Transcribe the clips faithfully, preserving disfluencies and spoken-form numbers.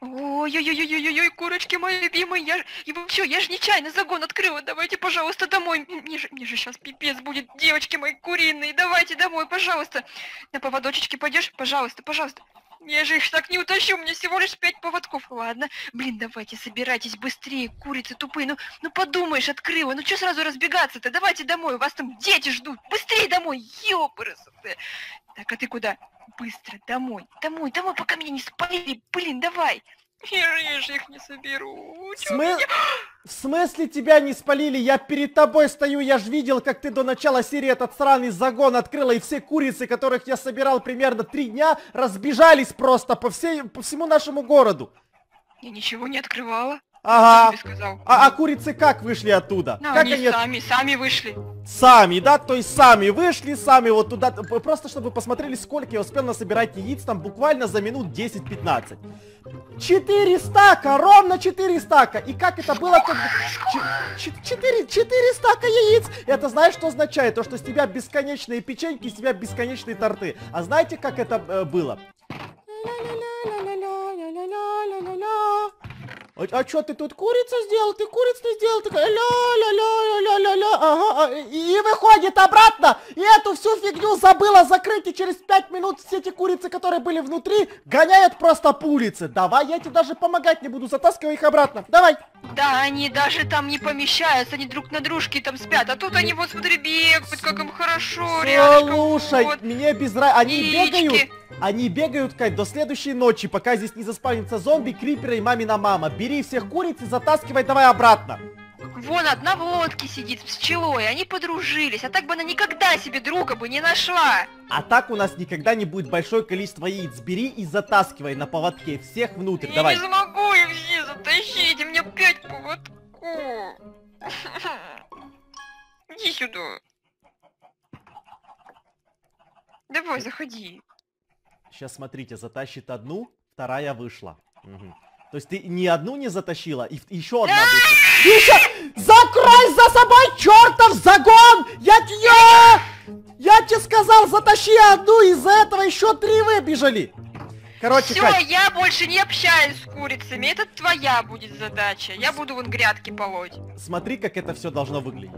Ой-ой-ой-ой-ой, курочки мои любимые, я ж... И вообще, я же нечаянно загон открыла, давайте, пожалуйста, домой. Мне же, мне же сейчас пипец будет, девочки мои куриные, давайте домой, пожалуйста. На поводочечке пойдешь? Пожалуйста, пожалуйста. Я же их так не утащу, мне всего лишь пять поводков. Ладно, блин, давайте, собирайтесь быстрее, курицы тупые. Ну, ну подумаешь, открыла, ну что сразу разбегаться-то? Давайте домой, у вас там дети ждут. Быстрее домой, ёпрст. Так, а ты куда? Быстро, домой, домой, домой, пока меня не спалили. Блин, давай. Я, я же их не соберу. Смы... В смысле тебя не спалили? Я перед тобой стою, я ж видел, как ты до начала серии этот сраный загон открыла, и все курицы, которых я собирал примерно три дня, разбежались просто по, всей, по всему нашему городу. Я ничего не открывала. Ага. А, а курицы как вышли оттуда? Ну, как они, они сами, сами вышли. Сами, да? То есть сами вышли, сами вот туда. Просто чтобы посмотрели, сколько я успел насобирать яиц, там буквально за минут десять-пятнадцать. Четыре стака, ровно четыре стака. И как это было? Как... Четыре, четыре стака яиц. Это знаешь, что означает? То, что с тебя бесконечные печеньки, с тебя бесконечные торты. А знаете, как это э, было? А, а что ты тут курицу сделал? Ты курицу сделал? Такая ля-ля-ля-ля-ля-ля. Ага, и, и выходит обратно. И эту всю фигню забыла закрыть. И через пять минут все эти курицы, которые были внутри, гоняют просто по улице. Давай, я тебе даже помогать не буду. Затаскивай их обратно. Давай. Да, они даже там не помещаются. Они друг на дружке там спят. А тут они вот, смотри, бегают, как им хорошо. Слушай, вот. Мне без разницы. Они Яички. бегают. Они бегают, Кать, до следующей ночи, пока здесь не заспавнится зомби, криперы и мамина мама. Бери всех куриц и затаскивай давай обратно. Вон одна в лодке сидит с пчелой, они подружились, а так бы она никогда себе друга бы не нашла. А так у нас никогда не будет большое количество яиц. Бери и затаскивай на поводке всех внутрь, я давай. Я не смогу их все затащить, у меня пять поводков. Иди сюда. Давай, заходи. Сейчас смотрите, затащит одну, вторая вышла. Угу. То есть ты ни одну не затащила, и еще одна вышла. Еще! Закрой за собой чертов загон! Я тебе... Я тебе сказал, затащи одну, из-за этого еще три выбежали. Короче, все, Кать... я больше не общаюсь с курицами, это твоя будет задача. Я буду вон грядки полоть. Смотри, как это все должно выглядеть.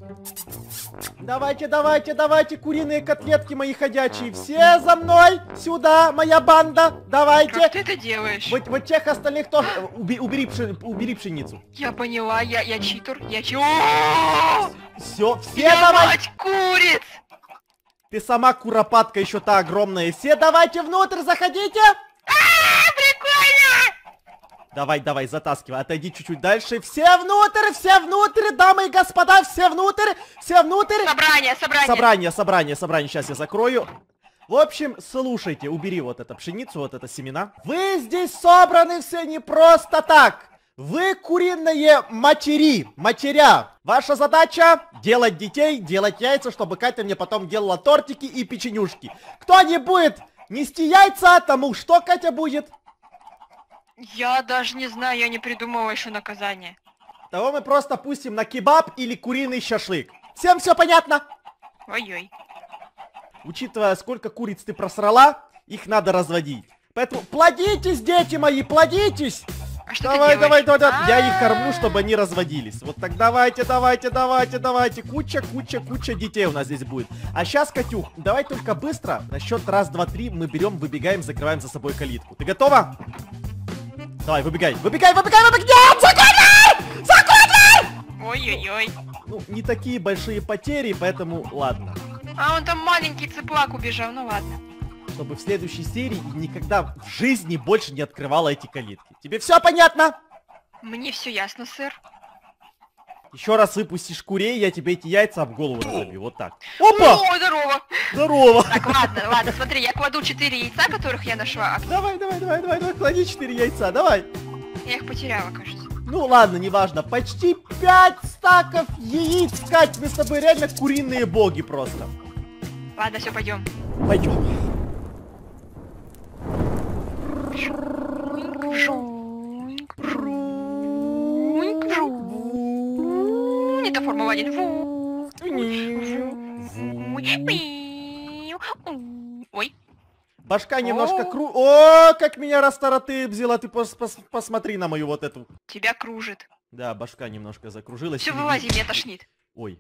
Давайте, давайте, давайте, куриные котлетки мои ходячие. Все за мной, сюда, моя банда, давайте. Как ты это делаешь? Вот, вот тех остальных тоже. Убери, убери, пши, убери пшеницу. Я поняла, я, я читер, я читер. Все, все я давай. Мать куриц! Ты сама куропатка еще та огромная. Все давайте внутрь, заходите. А, прикольно! Давай, давай, затаскивай, отойди чуть-чуть дальше. Все внутрь, все внутрь, дамы и господа, все внутрь, все внутрь. Собрание, собрание. Собрание, собрание, собрание, сейчас я закрою. В общем, слушайте, убери вот эту пшеницу, вот это семена. Вы здесь собраны все не просто так. Вы куриные матери, матеря. Ваша задача делать детей, делать яйца, чтобы Катя мне потом делала тортики и печенюшки. Кто не будет нести яйца, тому что Катя будет? Я даже не знаю, я не придумала еще наказание. Того мы просто пустим на кебаб или куриный шашлык. Всем все понятно? Ой-ой. Учитывая, сколько куриц ты просрала, их надо разводить. Поэтому плодитесь, дети мои, плодитесь! А что давай, ты давай, давай, давай. А-а-а. Я их кормлю, чтобы они разводились. Вот так давайте, давайте, давайте, давайте. Куча, куча, куча детей у нас здесь будет. А сейчас, Катюх, давай только быстро. На счет раз, два, три мы берем, выбегаем, закрываем за собой калитку. Ты готова? Давай, выбегай, выбегай, выбегай, выбегай! Нет, закрой дверь! Закрой дверь! Ой-ой-ой. Ну, не такие большие потери, поэтому ладно. А он там маленький цыплак убежал, ну ладно. Чтобы в следующей серии никогда в жизни больше не открывала эти калитки. Тебе все понятно? Мне все ясно, сэр. Еще раз выпустишь курей, я тебе эти яйца об голову разобью. Вот так. Опа! О, здорово! Здорово! Так, ладно, ладно, смотри, я кладу четыре яйца, которых я нашла. Давай, давай, давай, давай, давай, клади четыре яйца, давай. Я их потеряла, кажется. Ну ладно, неважно. Почти пять стаков яиц, Кать. Мы с тобой реально куриные боги просто. Ладно, все, пойдем. Пойдем. Это Формула один. Ой. Башка немножко О. кру... О, как меня растаратыбзила. Ты пос пос посмотри на мою вот эту. Тебя кружит. Да, башка немножко закружилась. Все, Пингвин- вылази, меня тошнит. Ой.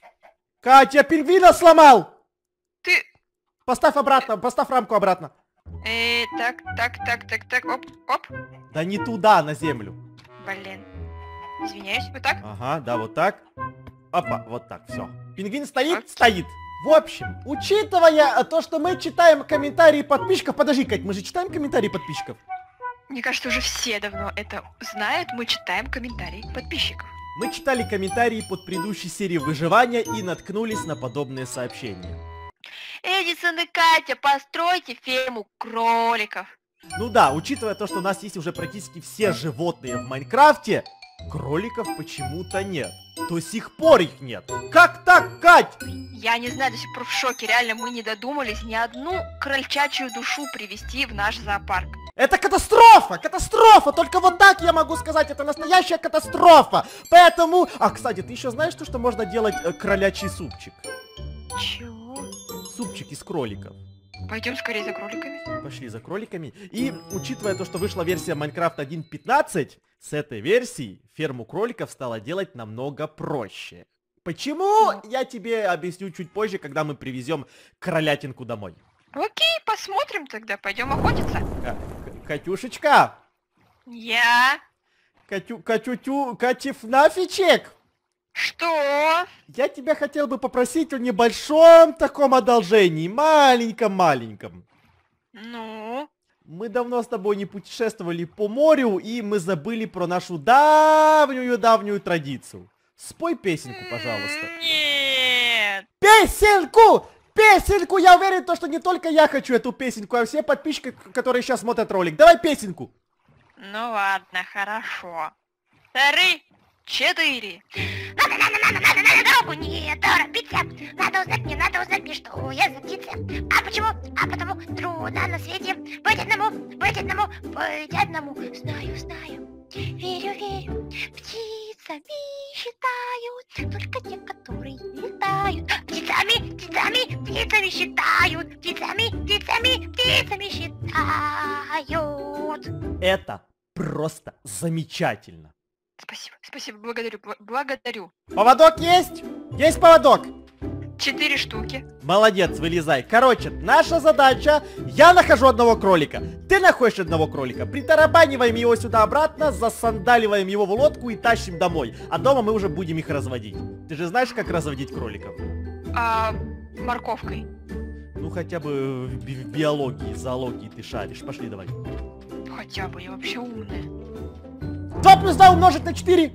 Катя, пингвина сломал! Ты... Поставь обратно, поставь рамку обратно. Э, так, так, так, так, так, оп, оп. Да не туда, на землю. Блин. Извиняюсь, вот так? Ага, да, вот так. Опа, вот так, все. Пингвин стоит? Окей. Стоит. В общем, учитывая то, что мы читаем комментарии подписчиков... Подожди, Кать, мы же читаем комментарии подписчиков? Мне кажется, уже все давно это знают. Мы читаем комментарии подписчиков. Мы читали комментарии под предыдущей серией выживания и наткнулись на подобные сообщения. Эдисон и Катя, постройте ферму кроликов. Ну да, учитывая то, что у нас есть уже практически все животные в Майнкрафте, кроликов почему-то нет. До сих пор их нет. Как так, Кать? Я не знаю, до сих пор в шоке. Реально, мы не додумались ни одну крольчачью душу привести в наш зоопарк. Это катастрофа! Катастрофа! Только вот так я могу сказать, это настоящая катастрофа! Поэтому... А, кстати, ты еще знаешь, то, что можно делать э, кролячий супчик? Чего? Супчик из кроликов. Пойдем скорее за кроликами. Пошли за кроликами. И, учитывая то, что вышла версия Minecraft один точка пятнадцать, с этой версией ферму кроликов стало делать намного проще. Почему? Ну. Я тебе объясню чуть позже, когда мы привезем кролятинку домой. Окей, посмотрим тогда. Пойдем охотиться. Ка- К- Катюшечка! Я... Катю... Катютю... Катифнафичек! Что? Я тебя хотел бы попросить о небольшом таком одолжении. Маленьком-маленьком. Ну? Мы давно с тобой не путешествовали по морю, и мы забыли про нашу давнюю-давнюю традицию. Спой песенку, пожалуйста. Нет. Песенку! Песенку! Я уверен, то, что не только я хочу эту песенку, а все подписчики, которые сейчас смотрят ролик. Давай песенку. Ну ладно, хорошо. Три, четыре. Надо, надо, надо, надо, надо дорогу не торопиться. Надо узнать мне, надо узнать мне, что я за птица. А почему? А потому трудно на свете быть одному, быть одному, быть одному. Знаю, знаю, верю, верю. Птицами считают только те, которые летают. Птицами, птицами, птицами считают. Птицами, птицами, птицами считают. Это просто замечательно. Спасибо, спасибо, благодарю, бл- благодарю. Поводок есть? Есть поводок? Четыре штуки. Молодец, вылезай. Короче, наша задача, я нахожу одного кролика, ты находишь одного кролика, притарабаниваем его сюда-обратно, засандаливаем его в лодку и тащим домой. А дома мы уже будем их разводить. Ты же знаешь, как разводить кроликов? А, морковкой. Ну, хотя бы в, би- в биологии, зоологии ты шаришь. Пошли, давай. Хотя бы, я вообще умная. два плюс два умножить на четыре.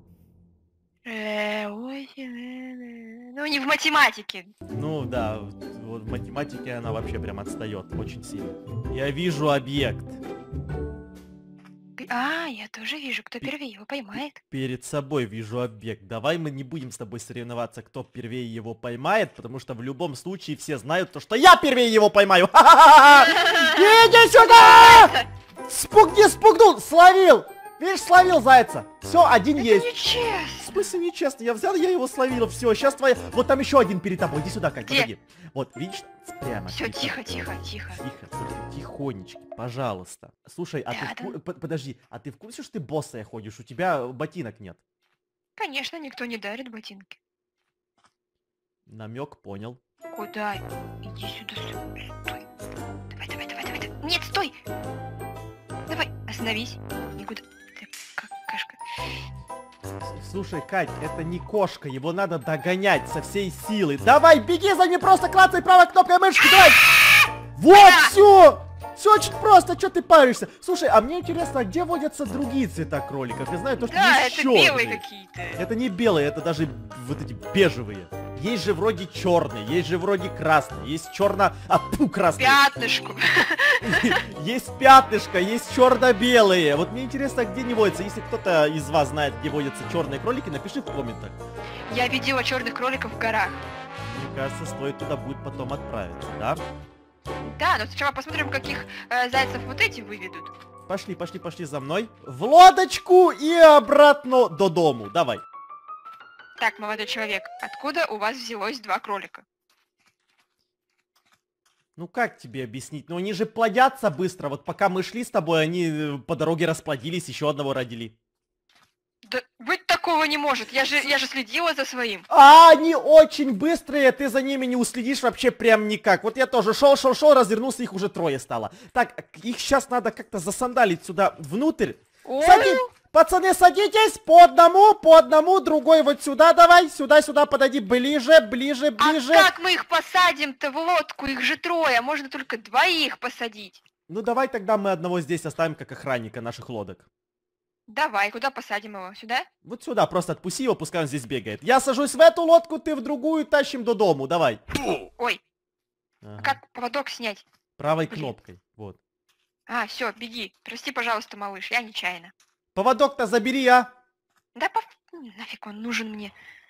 Э, ой, э, э, Ну, не в математике. Ну, да, вот в математике она вообще прям отстает очень сильно. Я вижу объект. П- А, я тоже вижу, кто первее его поймает. Перед собой вижу объект. Давай мы не будем с тобой соревноваться, кто первее его поймает, потому что в любом случае все знают то, что я первее его поймаю. Ха-ха-ха! Иди сюда! Спугни, спугнул, словил! Видишь, словил зайца. Все, один Это есть. нечестно. В смысле нечестно? Я взял, я его словил. Все, сейчас твоя... Вот там еще один перед тобой. Иди сюда, Кать, Где? подойди. Вот, видишь? Прямо. Все, перед тихо, тобой. тихо, тихо. Тихо, слушай, тихонечки, пожалуйста. Слушай, а ты в Рядом. ку- по- подожди, а ты в курсе, что ты босая ходишь? У тебя ботинок нет. Конечно, никто не дарит ботинки. Намек понял. Куда? Иди сюда, стой. Стой. Давай, давай, давай, давай. давай. Нет, стой! Давай, остановись. Никуда. Ты какашка. С- Слушай, Кать, это не кошка, его надо догонять со всей силы. Давай, беги за ним, просто клацай правой кнопкой мышки, давай! Вот, все! Все очень просто, что ты паришься? Слушай, а мне интересно, а где водятся другие цвета кроликов? Я знаю то, что Да, есть это чёрные. белые какие-то. Это не белые, это даже вот эти бежевые. Есть же вроде черные, есть же вроде красные, есть черно... А, пу, красные. Пятнышку. Есть пятнышко, есть черно-белые. Вот мне интересно, где не водятся. Если кто-то из вас знает, где водятся черные кролики, напиши в комментах. Я видела черных кроликов в горах. Мне кажется, стоит туда будет потом отправиться, да? Да, но сначала посмотрим, каких э, зайцев вот эти выведут. Пошли, пошли, пошли за мной. В лодочку и обратно до дому. Давай. Так, молодой человек, откуда у вас взялось два кролика? Ну как тебе объяснить? Ну они же плодятся быстро. Вот пока мы шли с тобой, они по дороге расплодились, еще одного родили. Да быть такого не может. Я же, я же следила за своим. А они очень быстрые, ты за ними не уследишь вообще прям никак. Вот я тоже шел, шел, шел, развернулся, их уже трое стало. Так, их сейчас надо как-то засандалить сюда внутрь. Ой. Сади... Пацаны, садитесь по одному, по одному, другой вот сюда давай, сюда, сюда, подойди, ближе, ближе, ближе. А как мы их посадим-то в лодку? Их же трое, можно только двоих посадить. Ну давай тогда мы одного здесь оставим как охранника наших лодок. Давай, куда посадим его? Сюда? Вот сюда, просто отпусти его, пускай он здесь бегает. Я сажусь в эту лодку, ты в другую, тащим до дому, давай. Ой, Ага. а как поводок снять? Правой Блин. кнопкой, вот. А, все, беги. Прости, пожалуйста, малыш, я нечаянно. Поводок-то забери, а. Да пов... нафиг он нужен мне.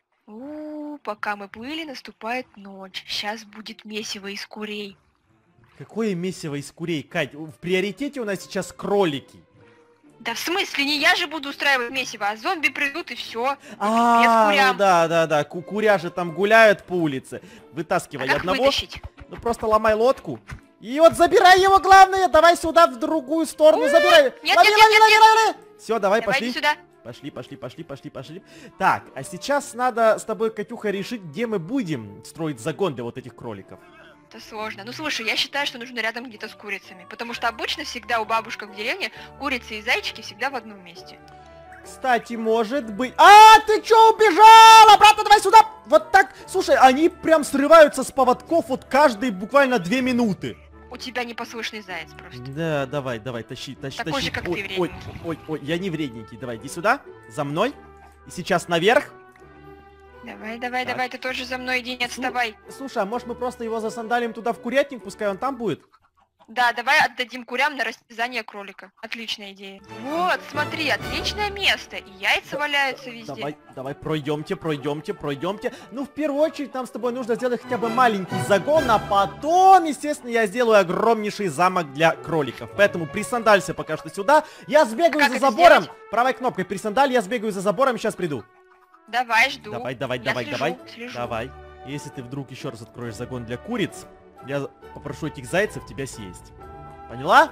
У, пока мы плыли, наступает ночь. Сейчас будет месиво из курей. Какое месиво из курей, Кать? В приоритете у нас сейчас кролики. Да в смысле, не я же буду устраивать месиво, а зомби придут и все. А, курям. ну да, да, да, Ку куря же там гуляют по улице. А Вытаскивай как одного. вытащить? Ну просто ломай лодку. И вот забирай его, главное, давай сюда в другую сторону, Ой, забирай. нет, лови, нет, лови, нет, лови, нет. лови, лови. Все, давай, Давай пошли. иди сюда. Пошли, пошли, пошли, пошли, пошли. Так, а сейчас надо с тобой, Катюха, решить, где мы будем строить загон для вот этих кроликов. Это сложно. Ну слушай, я считаю, что нужно рядом где-то с курицами. Потому что обычно всегда у бабушек в деревне курицы и зайчики всегда в одном месте. Кстати, может быть... А, ты чё убежал? Обратно давай сюда! Вот так. Слушай, они прям срываются с поводков вот каждые буквально две минуты. У тебя непослушный заяц просто. Да, давай, давай, тащи, тащи, Такой тащи. же, как ой, ты, ой, вредненький. ой, ой, я не вредненький. Давай, иди сюда, за мной. И сейчас наверх. Давай, давай, Так. давай, ты тоже за мной иди, не Слу- отставай. Слушай, а может мы просто его засандалим туда в курятник, пускай он там будет? Да, давай отдадим курям на растязание кролика. Отличная идея. Вот, смотри, отличное место. И яйца валяются везде. Давай, давай, пройдемте, пройдемте, пройдемте. Ну, в первую очередь, нам с тобой нужно сделать хотя бы маленький загон, а потом, естественно, я сделаю огромнейший замок для кроликов. Поэтому присандалься пока что сюда. Я сбегаю Как за это забором. сделать? Правой кнопкой присандаль, я сбегаю за забором, сейчас приду. Давай, жду. Давай, давай, Я давай, слежу, давай. слежу. Давай. Если ты вдруг еще раз откроешь загон для куриц, я попрошу этих зайцев тебя съесть. Поняла?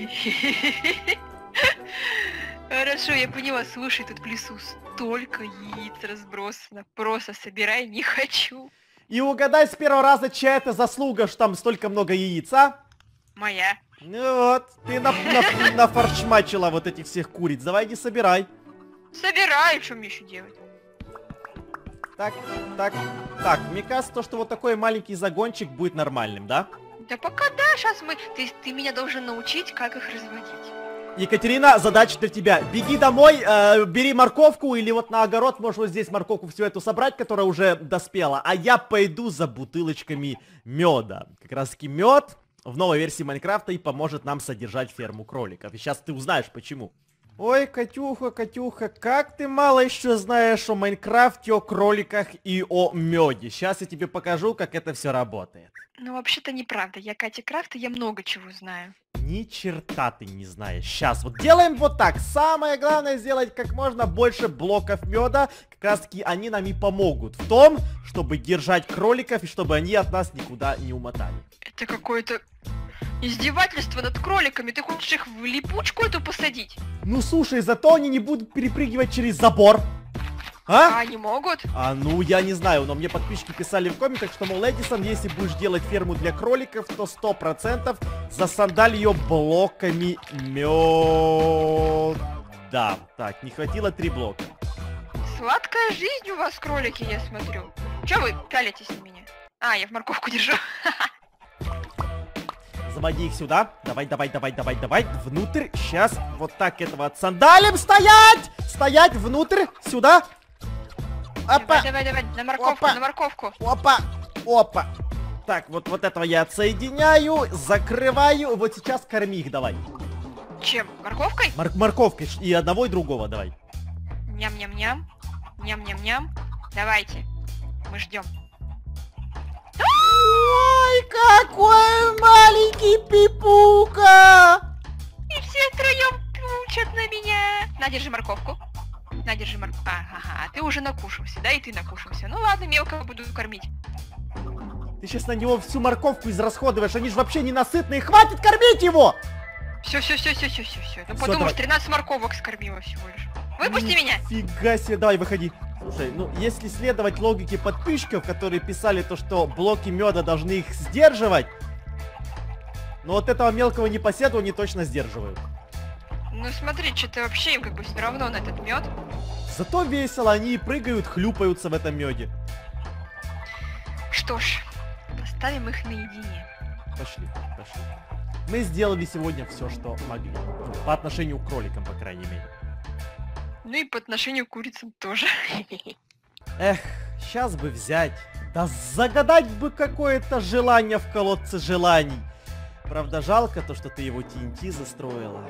Хорошо, я поняла. Слушай, тут в лесу столько яиц разбросано. Просто собирай не хочу. И угадай с первого раза, чья это заслуга, что там столько много яиц, а? Моя. Ну вот, ты на, на, нафаршмачила вот этих всех куриц. Давай иди собирай. Собираю, что мне еще делать? Так, так, так. Мне кажется, то, что вот такой маленький загончик будет нормальным, да? Да пока да, сейчас мы... Ты, ты меня должен научить, как их разводить. Екатерина, задача для тебя. Беги домой, э, бери морковку, или вот на огород можешь вот здесь морковку всю эту собрать, которая уже доспела. А я пойду за бутылочками меда. Как раз таки мед в новой версии Майнкрафта и поможет нам содержать ферму кроликов. И сейчас ты узнаешь почему. Ой, Катюха, Катюха, как ты мало еще знаешь о Майнкрафте, о кроликах и о меде. Сейчас я тебе покажу, как это все работает. Ну, вообще-то неправда. Я Катя Крафт, и я много чего знаю. Ни черта ты не знаешь. Сейчас вот делаем вот так. Самое главное сделать как можно больше блоков меда. Как раз таки они нам и помогут в том, чтобы держать кроликов и чтобы они от нас никуда не умотали. Это какое-то издевательство над кроликами. Ты хочешь их в липучку эту посадить? Ну слушай, зато они не будут перепрыгивать через забор. А А? они могут? А ну я не знаю, но мне подписчики писали в комментах, что, мол, Эдисон, если будешь делать ферму для кроликов, то сто процентов засандаль ее блоками меда. Так, не хватило три блока. Сладкая жизнь у вас, кролики, я смотрю. Чё вы пялитесь на меня? А, я в морковку держу. Заводи их сюда. Давай, давай, давай, давай, давай. Внутрь. Сейчас вот так этого отсандалим. Стоять! Стоять внутрь. Сюда. Опа. Давай, давай, давай, на морковку, Опа. на морковку. Опа. Опа. Так, вот, вот этого я отсоединяю. Закрываю. Вот сейчас корми их давай. Чем? Морковкой? Мор морковкой. И одного, и другого давай. Ням-ням-ням. Ням-ням-ням. Давайте. Мы ждем. Ой, какой маленький пипука! И все втроем пучат на меня. На, держи морковку. На, держи морковку. Ага, ты уже накушался, да, и ты накушался. Ну ладно, мелко буду кормить. Ты сейчас на него всю морковку израсходуешь, они же вообще ненасытные. Хватит кормить его! Все, все, все, все, все, все, все. Ну Всё, подумаешь, давай. тринадцать морковок скормила всего лишь. Выпусти меня! Фига себе, давай, выходи. Слушай, ну если следовать логике подписчиков, которые писали то, что блоки меда должны их сдерживать, но вот этого мелкого непоседу они точно сдерживают. Ну смотри, что-то вообще им как бы все равно на этот мед. Зато весело, они прыгают, хлюпаются в этом меде. Что ж, оставим их наедине. Пошли, пошли. Мы сделали сегодня все, что могли. Ну, по отношению к кроликам, по крайней мере. Ну и по отношению к курицам тоже. Эх, сейчас бы взять. Да загадать бы какое-то желание в колодце желаний. Правда, жалко то, что ты его ти эн ти застроила.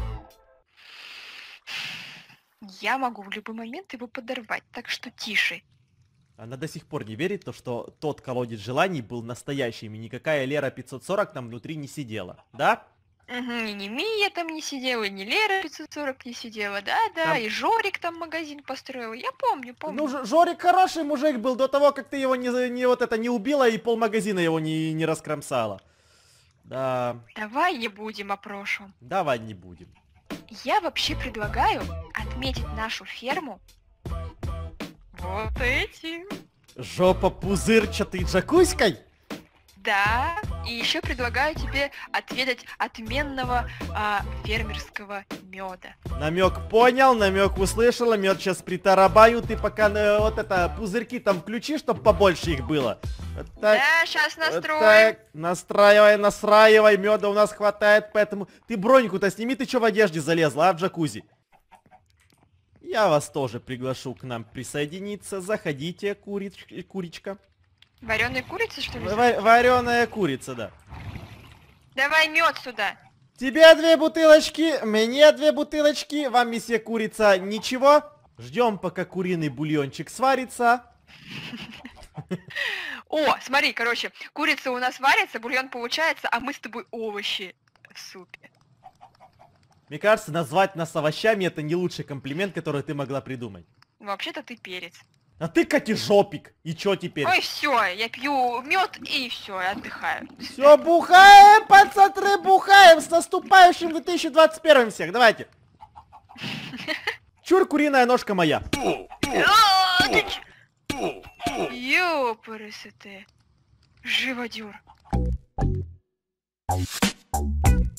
Я могу в любой момент его подорвать, так что тише. Она до сих пор не верит, то, что тот колодец желаний был настоящим, и никакая Лера пятьсот сорок там внутри не сидела, да? Угу, и не Мия там не сидела, и не Лера пятьсот сорок не сидела, да-да, Там- и Жорик там магазин построил. Я помню, помню. Ну, Ж- Жорик хороший мужик был до того, как ты его не, за- не вот это не убила и полмагазина его не, не раскромсала. Да, Давай не будем о прошлом. давай не будем. Я вообще предлагаю отметить нашу ферму вот этим. Жопа пузырчатой джакуськой? Да, и еще предлагаю тебе отведать отменного а, фермерского меда. Намек понял, намек услышала, мед сейчас притарабаю, ты пока э, вот это пузырьки там включи, чтоб побольше их было. Вот так, Да, сейчас вот настроим. так, настраивай, настраивай, меда у нас хватает, поэтому ты броньку-то сними, ты чё в одежде залезла, а в джакузи? Я вас тоже приглашу к нам присоединиться, заходите, курич... куричка. Вареные курицы, что ли? Вареная курица, да. Давай мед сюда. Тебе две бутылочки, мне две бутылочки, вам, месье курица, ничего. Ждем, пока куриный бульончик сварится. О, смотри, короче, курица у нас варится, бульон получается, а мы с тобой овощи в супе. Мне кажется, назвать нас овощами это не лучший комплимент, который ты могла придумать. Вообще-то ты перец. А ты котижопик. И чё теперь? Ой, все, я пью мед и все, отдыхаю. Все, бухаем, пацаны, бухаем. С наступающим две тысячи двадцать первым всех. Давайте. Чур, куриная ножка моя. А, ты ч- Ёпарасы ты, живодер.